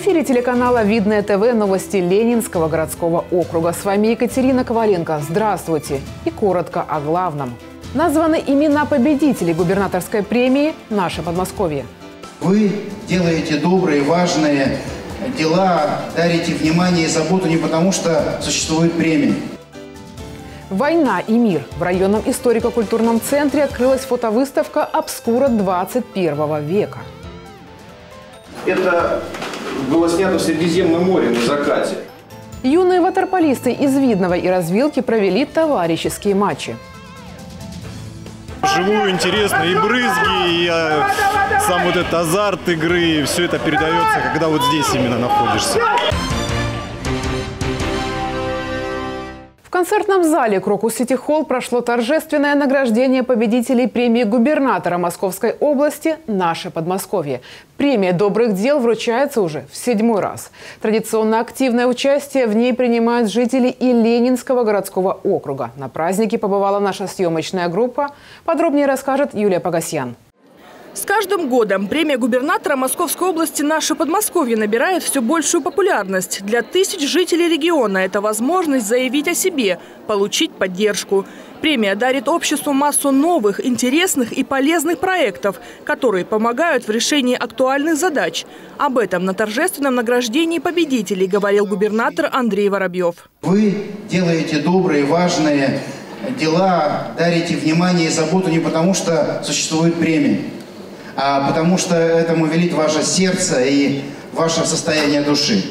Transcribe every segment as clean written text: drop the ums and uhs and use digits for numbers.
эфире телеканала «Видное ТВ» новости Ленинского городского округа. С вами Екатерина Коваленко. Здравствуйте. И коротко о главном. Названы имена победителей губернаторской премии «Наше Подмосковье». Вы делаете добрые, важные дела, дарите внимание и заботу не потому, что существует премия. «Война и мир». В районном историко-культурном центре открылась фотовыставка «Обскура 21 века». Это было снято в Средиземном море на закате. Юные ватерполисты из Видного и Развилки провели товарищеские матчи. Живую интересно и брызги, и сам вот этот азарт игры, все это передается, когда вот здесь именно находишься. В концертном зале Крокус Сити Холл прошло торжественное награждение победителей премии губернатора Московской области «Наше Подмосковье». Премия добрых дел вручается уже в 7-й раз. Традиционно активное участие в ней принимают жители и Ленинского городского округа. На празднике побывала наша съемочная группа. Подробнее расскажет Юлия Погосян. С каждым годом премия губернатора Московской области «Наше Подмосковье» набирает все большую популярность. Для тысяч жителей региона это возможность заявить о себе, получить поддержку. Премия дарит обществу массу новых, интересных и полезных проектов, которые помогают в решении актуальных задач. Об этом на торжественном награждении победителей говорил губернатор Андрей Воробьев. Вы делаете добрые, важные дела, дарите внимание и заботу не потому, что существует премия, а потому что этому велит ваше сердце и ваше состояние души.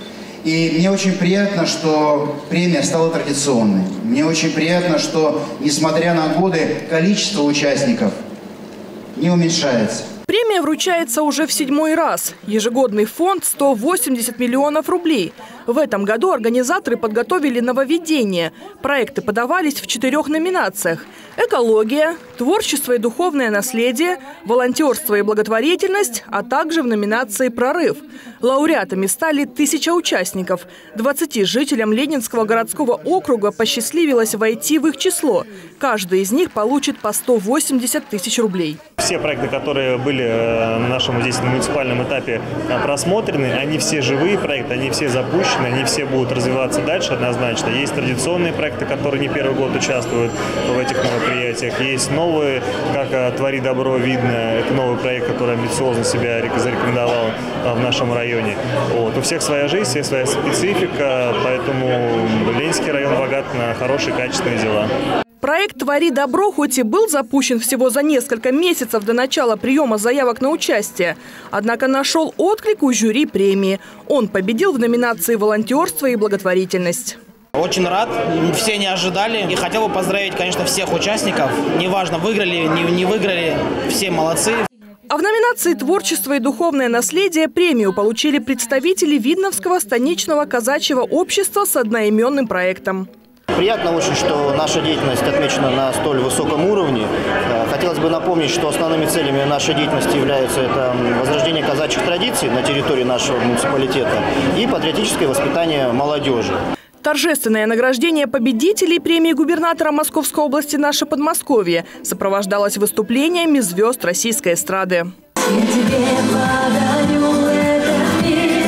И мне очень приятно, что премия стала традиционной. Мне очень приятно, что, несмотря на годы, количество участников не уменьшается. Премия вручается уже в 7-й раз. Ежегодный фонд – 180 миллионов рублей. В этом году организаторы подготовили нововведение. Проекты подавались в 4 номинациях: экология, творчество и духовное наследие, волонтерство и благотворительность, а также в номинации «Прорыв». Лауреатами стали 1000 участников. 20 жителям Ленинского городского округа посчастливилось войти в их число. Каждый из них получит по 180 тысяч рублей. Все проекты, которые были на нашем здесь на муниципальном этапе просмотрены, они все живые проекты, они все запущены, они все будут развиваться дальше однозначно. Есть традиционные проекты, которые не первый год участвуют в этих мероприятиях. Есть новые, как «Твори добро, видно». Это новый проект, который амбициозно себя зарекомендовал в нашем районе. Вот. У всех своя жизнь, всех своя специфика, поэтому Ленинский район богат на хорошие, качественные дела. Проект «Твори добро» хоть и был запущен всего за несколько месяцев до начала приема заявок на участие, однако нашел отклик у жюри премии. Он победил в номинации «Волонтерство и благотворительность». Очень рад, все не ожидали. И хотел бы поздравить, конечно, всех участников. Неважно, выиграли, не выиграли, все молодцы. А в номинации «Творчество и духовное наследие» премию получили представители Видновского станичного казачьего общества с одноименным проектом. Приятно очень, что наша деятельность отмечена на столь высоком уровне. Хотелось бы напомнить, что основными целями нашей деятельности являются это возрождение казачьих традиций на территории нашего муниципалитета и патриотическое воспитание молодежи. Торжественное награждение победителей премии губернатора Московской области «Наше Подмосковье» сопровождалось выступлениями звезд российской эстрады. Я тебе подарю этот мир,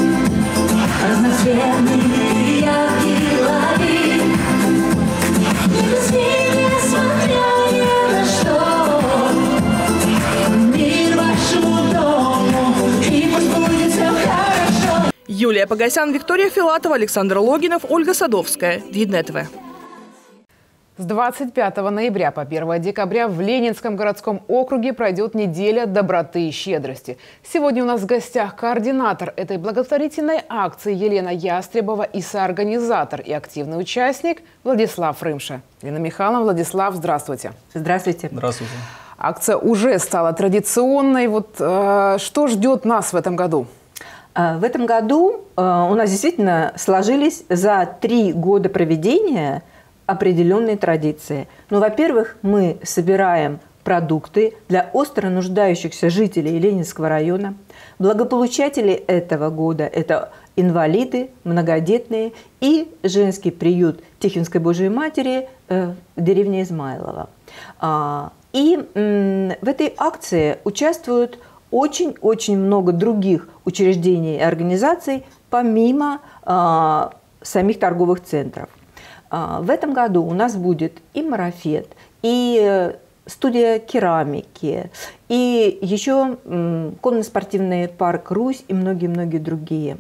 разноцветный, яркий, лови. Не грусти, несмотря ни на что, мир вашему дому, и пусть будет все хорошо. Юлия Погосян, Виктория Филатова, Александр Логинов, Ольга Садовская. Видное ТВ. С 25 ноября по 1 декабря в Ленинском городском округе пройдет неделя доброты и щедрости. Сегодня у нас в гостях координатор этой благотворительной акции Елена Ястребова и соорганизатор и активный участник Владислав Рымша. Лена Михайловна, Владислав, здравствуйте. Здравствуйте. Здравствуйте. Акция уже стала традиционной. Что ждет нас в этом году? В этом году у нас действительно сложились за 3 года проведения определенные традиции. Во-первых, мы собираем продукты для остро нуждающихся жителей Ленинского района. Благополучатели этого года – это инвалиды, многодетные и женский приют Тихвинской Божией Матери в деревне Измайлово. И в этой акции участвуют очень-очень много других учреждений и организаций, помимо самих торговых центров. В этом году у нас будет и марафет, и студия керамики, и еще конно-спортивный парк «Русь» и многие-многие другие.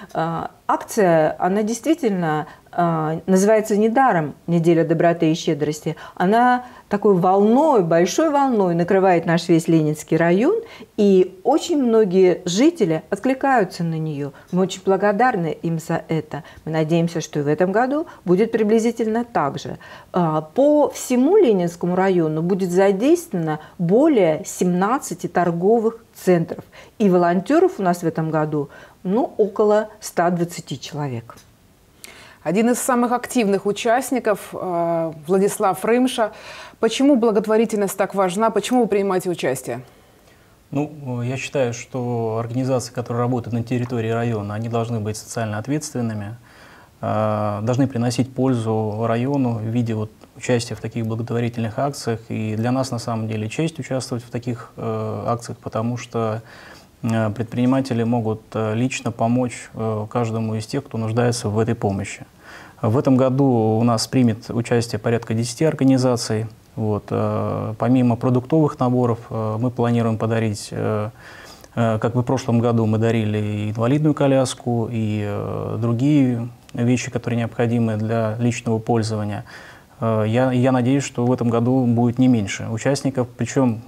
Акция, она действительно называется недаром «Неделя доброты и щедрости». Она такой волной, большой волной накрывает наш весь Ленинский район, и очень многие жители откликаются на нее. Мы очень благодарны им за это. Мы надеемся, что и в этом году будет приблизительно так же. По всему Ленинскому району будет задействовано более 17 торговых центров. И волонтеров у нас в этом году около 120 человек. Один из самых активных участников, Владислав Рымша. Почему благотворительность так важна? Почему вы принимаете участие? Я считаю, что организации, которые работают на территории района, они должны быть социально ответственными, должны приносить пользу району в виде участия в таких благотворительных акциях. И для нас, на самом деле, честь участвовать в таких акциях, потому что предприниматели могут лично помочь каждому из тех, кто нуждается в этой помощи. В этом году у нас примет участие порядка 10 организаций. Помимо продуктовых наборов мы планируем подарить, как в прошлом году мы дарили и инвалидную коляску, и другие вещи, которые необходимы для личного пользования. Я надеюсь, что в этом году будет не меньше участников, причем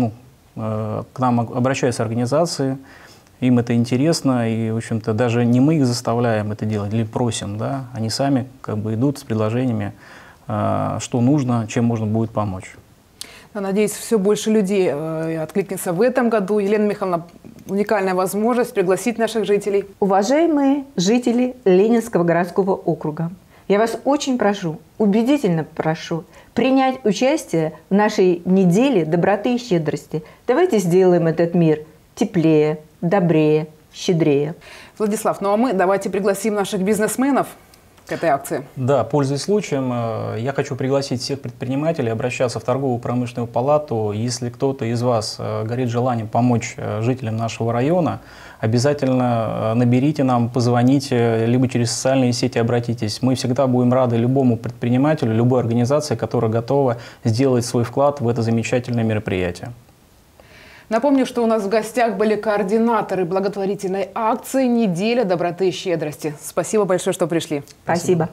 к нам обращаются организации, им это интересно, и, в общем-то, даже не мы их заставляем это делать или просим, да, они сами идут с предложениями, что нужно, чем можно будет помочь. Надеюсь, все больше людей откликнется в этом году. Елена Михайловна, уникальная возможность пригласить наших жителей. Уважаемые жители Ленинского городского округа, я вас очень прошу, убедительно прошу, принять участие в нашей неделе доброты и щедрости. Давайте сделаем этот мир теплее, добрее, щедрее. Владислав, давайте пригласим наших бизнесменов к этой акции. Да, пользуясь случаем, я хочу пригласить всех предпринимателей обращаться в торговую промышленную палату. Если кто-то из вас горит желанием помочь жителям нашего района, обязательно наберите нам, позвоните, либо через социальные сети обратитесь. Мы всегда будем рады любому предпринимателю, любой организации, которая готова сделать свой вклад в это замечательное мероприятие. Напомню, что у нас в гостях были координаторы благотворительной акции «Неделя доброты и щедрости». Спасибо большое, что пришли. Спасибо.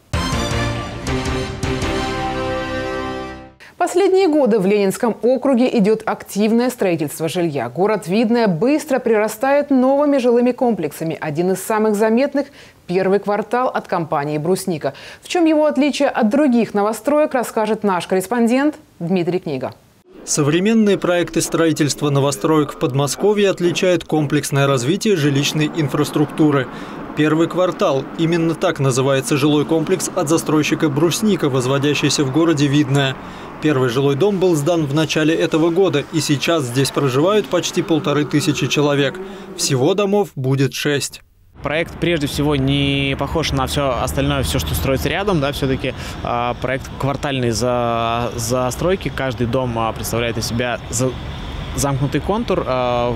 Последние годы в Ленинском округе идет активное строительство жилья. Город Видное быстро прирастает новыми жилыми комплексами. Один из самых заметных – первый квартал от компании «Брусника». В чем его отличие от других новостроек, расскажет наш корреспондент Дмитрий Книга. Современные проекты строительства новостроек в Подмосковье отличает комплексное развитие жилищной инфраструктуры. Первый квартал – именно так называется жилой комплекс от застройщика «Брусника», возводящийся в городе Видное. Первый жилой дом был сдан в начале этого года, и сейчас здесь проживают почти 1500 человек. Всего домов будет 6. Проект прежде всего не похож на все остальное, все, что строится рядом, да, все-таки проект квартальной застройки. Каждый дом представляет из себя замкнутый контур,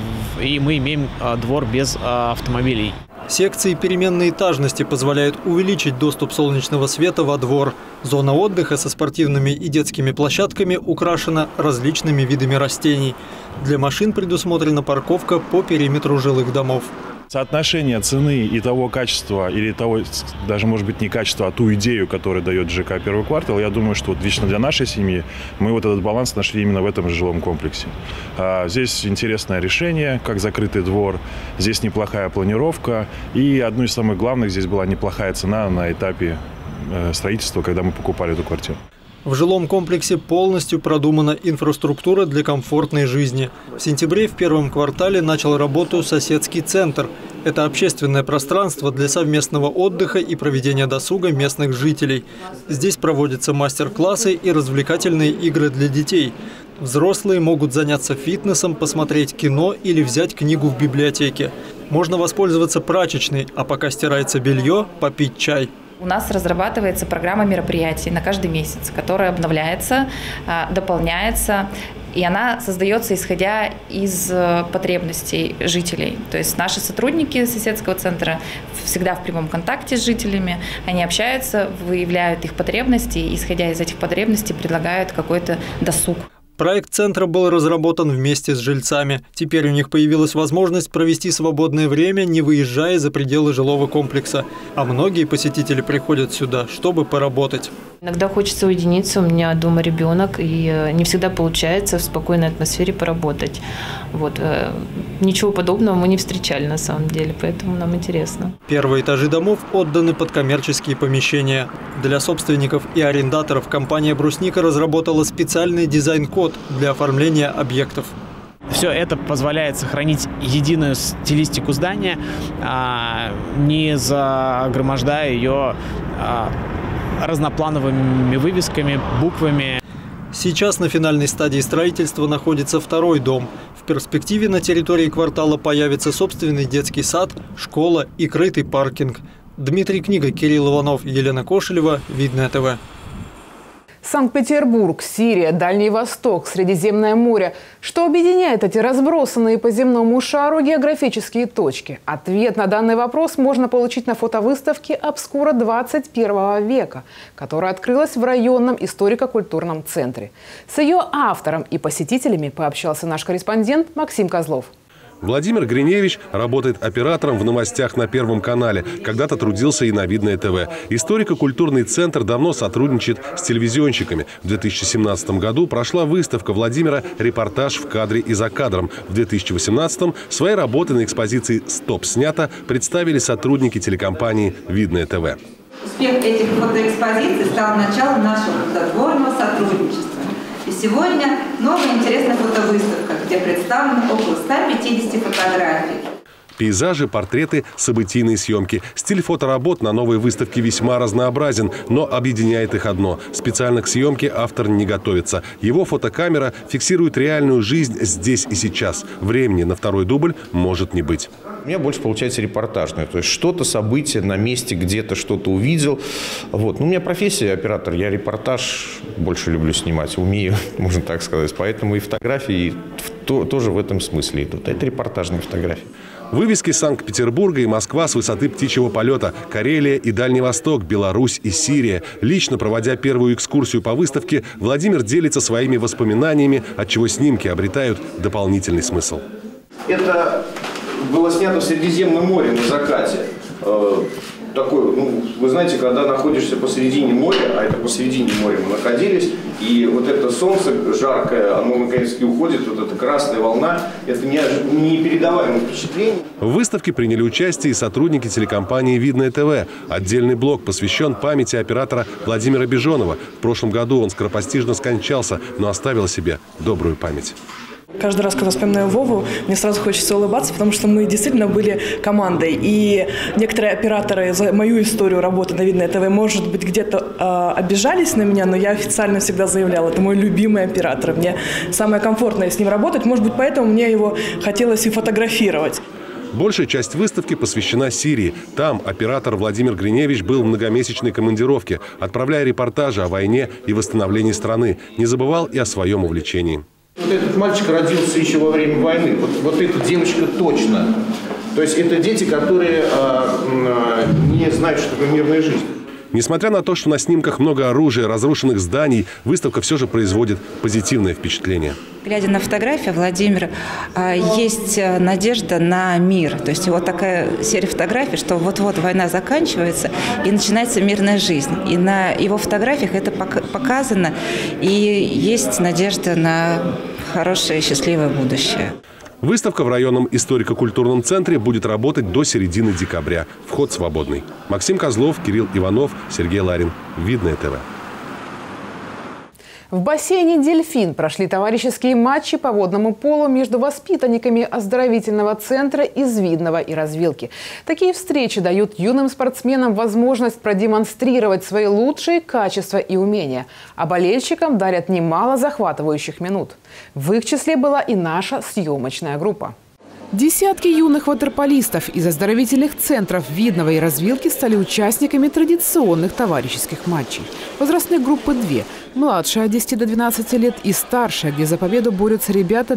и мы имеем двор без автомобилей. Секции переменной этажности позволяют увеличить доступ солнечного света во двор. Зона отдыха со спортивными и детскими площадками украшена различными видами растений. Для машин предусмотрена парковка по периметру жилых домов. Соотношение цены и того качества, или того, даже, может быть, не качества, а ту идею, которую дает ЖК «Первый квартал», я думаю, что лично для нашей семьи мы этот баланс нашли именно в этом же жилом комплексе. Здесь интересное решение, как закрытый двор, здесь неплохая планировка, и одно из самых главных, здесь была неплохая цена на этапе строительства, когда мы покупали эту квартиру. В жилом комплексе полностью продумана инфраструктура для комфортной жизни. В сентябре в первом квартале начал работу соседский центр. Это общественное пространство для совместного отдыха и проведения досуга местных жителей. Здесь проводятся мастер-классы и развлекательные игры для детей. Взрослые могут заняться фитнесом, посмотреть кино или взять книгу в библиотеке. Можно воспользоваться прачечной, а пока стирается белье, попить чай. У нас разрабатывается программа мероприятий на каждый месяц, которая обновляется, дополняется. И она создается исходя из потребностей жителей. То есть наши сотрудники соседского центра всегда в прямом контакте с жителями, они общаются, выявляют их потребности, и, исходя из этих потребностей, предлагают какой-то досуг. Проект центра был разработан вместе с жильцами. Теперь у них появилась возможность провести свободное время, не выезжая за пределы жилого комплекса. А многие посетители приходят сюда, чтобы поработать. Иногда хочется уединиться, у меня дома ребенок, и не всегда получается в спокойной атмосфере поработать. Вот. Ничего подобного мы не встречали на самом деле, поэтому нам интересно. Первые этажи домов отданы под коммерческие помещения. Для собственников и арендаторов компания «Брусника» разработала специальный дизайн-код для оформления объектов. Все это позволяет сохранить единую стилистику здания, не загромождая ее разноплановыми вывесками, буквами. Сейчас на финальной стадии строительства находится второй дом. В перспективе на территории квартала появится собственный детский сад, школа и крытый паркинг. Дмитрий Книга, Кирилл Иванов, Елена Кошелева, Видное ТВ. Санкт-Петербург, Сирия, Дальний Восток, Средиземное море. Что объединяет эти разбросанные по земному шару географические точки? Ответ на данный вопрос можно получить на фотовыставке «Обскура 21 века», которая открылась в районном историко-культурном центре. С ее автором и посетителями пообщался наш корреспондент Максим Козлов. Владимир Гриневич работает оператором в новостях на Первом канале. Когда-то трудился и на Видное ТВ. Историко-культурный центр давно сотрудничает с телевизионщиками. В 2017 году прошла выставка Владимира «Репортаж в кадре и за кадром». В 2018 свои работы на экспозиции «Стоп снято» представили сотрудники телекомпании Видное ТВ. Успех этих фотоэкспозиций стал началом нашего плодотворного сотрудничества. И сегодня новая интересная фотовыставка, где представлено около 150 фотографий. Пейзажи, портреты, событийные съемки. Стиль фоторабот на новой выставке весьма разнообразен, но объединяет их одно. Специально к съемке автор не готовится. Его фотокамера фиксирует реальную жизнь здесь и сейчас. Времени на второй дубль может не быть. У меня больше получается репортажное. То есть что-то, событие на месте, где-то что-то увидел. Вот. Ну, у меня профессия оператор. Я репортаж больше люблю снимать. Умею, можно так сказать. Поэтому и фотографии тоже в этом смысле идут. Это репортажные фотографии. Вывески Санкт-Петербурга и Москва с высоты птичьего полета, Карелия и Дальний Восток, Беларусь и Сирия. Лично проводя первую экскурсию по выставке, Владимир делится своими воспоминаниями, отчего снимки обретают дополнительный смысл. Это было снято в Средиземном море на закате. Такой, вы знаете, когда находишься посередине моря, а это посередине моря мы находились, и вот это солнце жаркое, оно наконец-таки уходит, вот эта красная волна, это непередаваемое впечатление. В выставке приняли участие и сотрудники телекомпании «Видное ТВ». Отдельный блок посвящен памяти оператора Владимира Бежонова. В прошлом году он скоропостижно скончался, но оставил о себе добрую память. Каждый раз, когда вспоминаю Вову, мне сразу хочется улыбаться, потому что мы действительно были командой. И некоторые операторы за мою историю работы на Видное ТВ, может быть, где-то обижались на меня, но я официально всегда заявляла, это мой любимый оператор. Мне самое комфортное с ним работать, может быть, поэтому мне его хотелось и фотографировать. Большая часть выставки посвящена Сирии. Там оператор Владимир Гриневич был в многомесячной командировке, отправляя репортажи о войне и восстановлении страны. Не забывал и о своем увлечении. Вот этот мальчик родился еще во время войны. Вот эта девочка точно. То есть это дети, которые не знают, что такое мирная жизнь. Несмотря на то, что на снимках много оружия, разрушенных зданий, выставка все же производит позитивное впечатление. Глядя на фотографии Владимира, есть надежда на мир. То есть вот такая серия фотографий, что вот-вот война заканчивается и начинается мирная жизнь. И на его фотографиях это показано, и есть надежда на хорошее и счастливое будущее. Выставка в районном историко-культурном центре будет работать до середины декабря. Вход свободный. Максим Козлов, Кирилл Иванов, Сергей Ларин. Видное ТВ. В бассейне «Дельфин» прошли товарищеские матчи по водному полу между воспитанниками оздоровительного центра из Видного и развилки. Такие встречи дают юным спортсменам возможность продемонстрировать свои лучшие качества и умения. А болельщикам дарят немало захватывающих минут. В их числе была и наша съемочная группа. Десятки юных ватерполистов из оздоровительных центров Видного и Развилки стали участниками традиционных товарищеских матчей. Возрастные группы две – младшая от 10 до 12 лет и старшая, где за победу борются ребята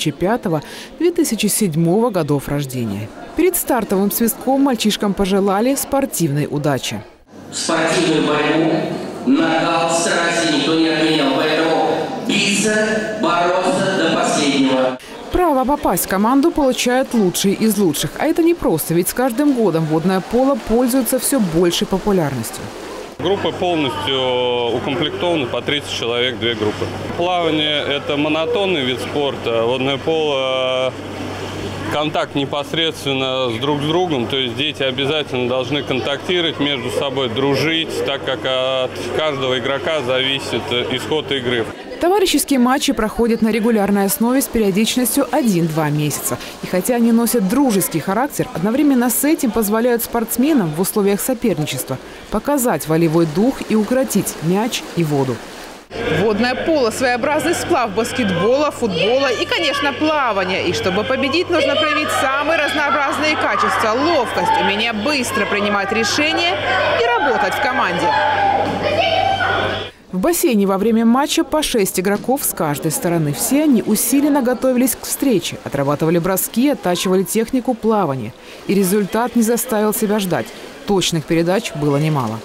2005-2007 годов рождения. Перед стартовым свистком мальчишкам пожелали спортивной удачи. Спортивную борьбу, нокаут, страсти никто не отменял, поэтому биться, бороться до последнего. Право попасть в команду получают лучшие из лучших. А это не просто, ведь с каждым годом водное поло пользуется все большей популярностью. Группы полностью укомплектованы по 30 человек, 2 группы. Плавание – это монотонный вид спорта, водное поло – контакт непосредственно друг с другом, то есть дети обязательно должны контактировать между собой, дружить, так как от каждого игрока зависит исход игры. Товарищеские матчи проходят на регулярной основе с периодичностью 1-2 месяца. И хотя они носят дружеский характер, одновременно с этим позволяют спортсменам в условиях соперничества показать волевой дух и укротить мяч и воду. Водное поло – своеобразный сплав баскетбола, футбола и, конечно, плавания. И чтобы победить, нужно проявить самые разнообразные качества: ловкость, умение быстро принимать решения и работать в команде. В бассейне во время матча по 6 игроков с каждой стороны. Все они усиленно готовились к встрече, отрабатывали броски, оттачивали технику плавания. И результат не заставил себя ждать. Точных передач было немало.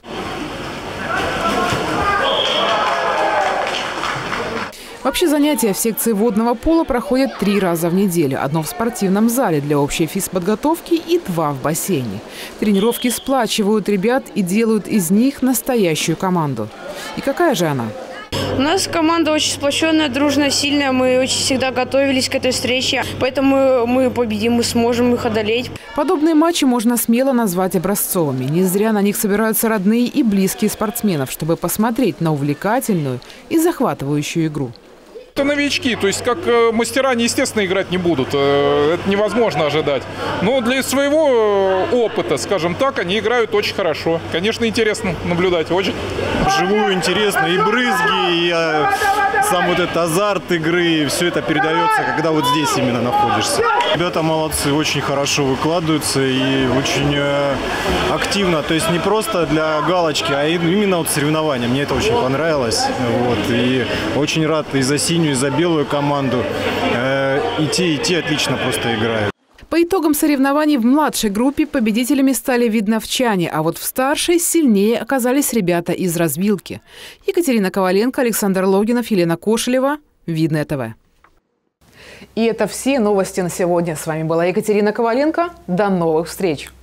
Вообще занятия в секции водного пола проходят 3 раза в неделю. Одно в спортивном зале для общей физподготовки и 2 в бассейне. Тренировки сплачивают ребят и делают из них настоящую команду. И какая же она? У нас команда очень сплоченная, дружная, сильная. Мы очень всегда готовились к этой встрече. Поэтому мы победим, мы сможем их одолеть. Подобные матчи можно смело назвать образцовыми. Не зря на них собираются родные и близкие спортсменов, чтобы посмотреть на увлекательную и захватывающую игру. Это новички, то есть как мастера они, естественно, играть не будут, это невозможно ожидать. Но для своего опыта, скажем так, они играют очень хорошо. Конечно, интересно наблюдать, очень. Вживую интересно, и брызги, и сам вот этот азарт игры, все это передается, когда вот здесь именно находишься. Ребята молодцы, очень хорошо выкладываются и очень активно, то есть не просто для галочки, а именно вот соревнования. Мне это очень понравилось, вот, и очень рад и за синюю, и за белую команду. И те отлично просто играют. По итогам соревнований в младшей группе победителями стали видновчане, а вот в старшей сильнее оказались ребята из Развилки. Екатерина Коваленко, Александр Логинов, Елена Кошелева. Видное ТВ. И это все новости на сегодня. С вами была Екатерина Коваленко. До новых встреч!